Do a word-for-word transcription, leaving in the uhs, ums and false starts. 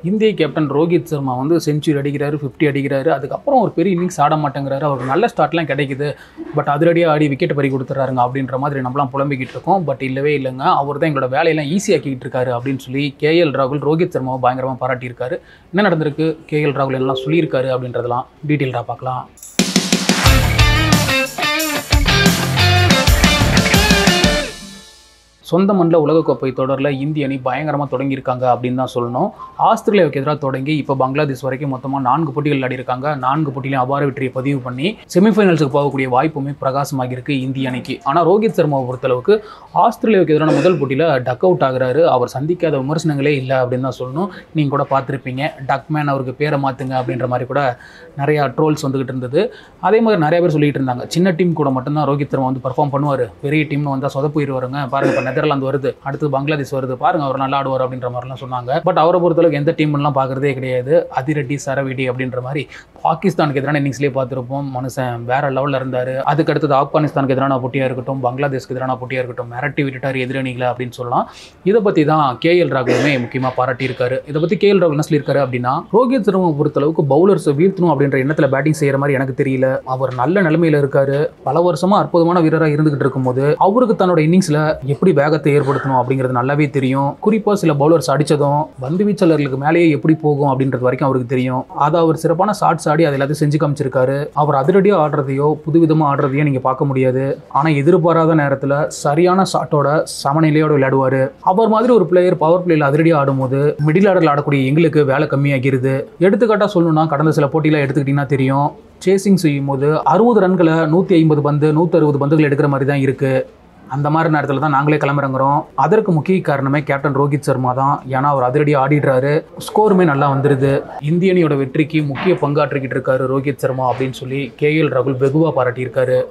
இந்திய கேப்டன் ரோஹித் சர்மா வந்து செஞ்சுரி அடிக்கிறாரு, ஃபிஃப்டி அடிக்கிறாரு. அதுக்கப்புறம் ஒரு பெரிய இன்னிங்ஸ் ஆட மாட்டேங்கிறாரு. அவருக்கு நல்ல ஸ்டார்ட்லாம் கிடைக்குது. பட் அதிரடியாக ஆடி விக்கெட் பறி கொடுத்துறாருங்க அப்படின்ற மாதிரி நம்மளாம் புலம்பிக்கிட்டு இருக்கோம். பட் இல்லவே இல்லைங்க. அவர் தான் எங்களோட வேலையெல்லாம் ஈஸியாக்கிட்டு இருக்காரு அப்படின்னு சொல்லி கேஎல் ராகுல் ரோஹித் சர்மாவை பயங்கரமாக பாராட்டியிருக்காரு. என்ன நடந்திருக்கு, கேஎல் ராகுல் எல்லாம் சொல்லியிருக்காரு அப்படின்றதெல்லாம் டீட்டெயில்டாக பார்க்கலாம். சொந்த மண்ணில் உலகக்கோப்பை தொடரில் இந்திய அணி பயங்கரமாக தொடங்கியிருக்காங்க அப்படின்னு தான் சொல்லணும். ஆஸ்திரேலியாவுக்கு எதிராக தொடங்கி இப்போ பங்களாதேஷ் வரைக்கும் மொத்தமாக நான்கு போட்டிகள் விளையாடிருக்காங்க. நான்கு போட்டியிலும் அபார வெற்றியை பதிவு பண்ணி செமிஃபைனல்ஸுக்கு போகக்கூடிய வாய்ப்புமே பிரகாசமாக இருக்குது இந்திய அணிக்கு. ஆனால் ரோஹித் சர்மாவை பொறுத்தளவுக்கு ஆஸ்திரேலியாவுக்கு எதிரான முதல் போட்டியில் டக் அவுட் ஆகிறாரு. அவர் சந்திக்காத விமர்சனங்களே இல்லை அப்படின்னு தான் சொல்லணும். நீங்கள் கூட பார்த்துருப்பீங்க, டக்மேன் அவருக்கு பேரை மாற்றுங்க அப்படின்ற மாதிரி கூட நிறையா ட்ரோல்ஸ் வந்துகிட்டு இருந்தது. அதே மாதிரி நிறைய பேர் சொல்லிட்டு இருந்தாங்க, சின்ன டீம் கூட மட்டும்தான் ரோஹித் சர்மா வந்து பர்ஃபார்ம் பண்ணுவார், பெரிய டீம்னு வந்தால் சொதப்பிடுவாருங்க, பாருங்க நெதர்லாந்து வருது, அடுத்து பங்களாதேஷ் வருது, பாருங்க அவர் நல்லா ஆடுவார் அப்படின்ற மாதிரிலாம் சொன்னாங்க. பட் அவரை பொறுத்தளவுக்கு எந்த டீம்லாம் பார்க்குறதே கிடையாது. அதிரடி சரவிடி அப்படின்ற மாதிரி பாகிஸ்தானுக்கு எதிரான இன்னிங்ஸ்லேயே பார்த்துருப்போம். மனுஷன் வேற லெவலில் இருந்தார். அதுக்கு அடுத்தது ஆப்கானிஸ்தானுக்கு எதிரான போட்டியாக இருக்கட்டும், பங்களாதேஷ்க்கு எதிரான போட்டியாக இருக்கட்டும், மிரட்டி விட்டுட்டார் எதிரணிகளை அப்படின்னு சொல்லலாம். இதை பற்றி தான் கேஎல் ராகுலுமே முக்கியமாக பாராட்டியிருக்காரு. இதை பற்றி கேஎல் ராகுல் என்ன சொல்லியிருக்காரு அப்படின்னா, ரோஹித் சர்மா பொறுத்தளவுக்கு பவுலர்ஸை வீழ்த்தணும் அப்படின்ற எண்ணத்தில் பேட்டிங் செய்கிற மாதிரி எனக்கு தெரியல. அவர் நல்ல நிலைமையில் இருக்காரு. பல வருஷமா அற்புதமான வீரராக இருந்துகிட்டு இருக்கும்போது அவருக்கு தன்னோட இன்னிங்ஸில் எப்படி வேகத்தை ஏற்படுத்தணும் அப்படிங்கிறது நல்லாவே தெரியும். குறிப்பாக சில பவுலர்ஸ் அடித்ததும் பந்து வீச்சாளர்களுக்கு மேலேயே எப்படி போகும் அப்படின்றது வரைக்கும் அவருக்கு தெரியும். அதை அவர் சிறப்பான ஷாட்ஸ் ஆடி அதை எல்லாத்தையும் செஞ்சு காமிச்சிருக்காரு. அவர் அதிரடியாக ஆடுறதையோ புதுவிதமாக ஆடுறதையோ நீங்கள் பார்க்க முடியாது. ஆனால் எதிர்பாராத நேரத்தில் சரியான ஷாட்டோட சமநிலையோடு விளையாடுவார். அவர் மாதிரி ஒரு பிளேயர் பவர் பிளேயில் அதிரடியாக ஆடும்போது மிடில் ஆர்டரில் ஆடக்கூடிய எங்களுக்கு வேலை கம்மியாகிறது. எடுத்துக்காட்டாக சொல்லணும்னா கடந்த சில போட்டியில் எடுத்துக்கிட்டிங்கன்னா தெரியும், சேசிங் செய்யும் போது அறுபது ரன்களை நூற்றி ஐம்பது பந்து நூற்றி அறுபது பந்துகள் எடுக்கிற மாதிரி தான் இருக்குது. அந்த மாதிரி நேரத்தில் தான் நாங்களே கிளம்புறோங்கிறோம். அதற்கு முக்கிய காரணமே கேப்டன் ரோஹித் சர்மா தான். ஏன்னா அவர் அதிரடியாக ஆடிடுறாரு, ஸ்கோருமே நல்லா வந்துடுது. இந்திய அணியோட வெற்றிக்கு முக்கிய பங்காற்றிக்கிட்டு இருக்காரு ரோஹித் சர்மா அப்படின்னு சொல்லி கேஎல் ராகுல் வெகுவாக பாராட்டியிருக்காரு.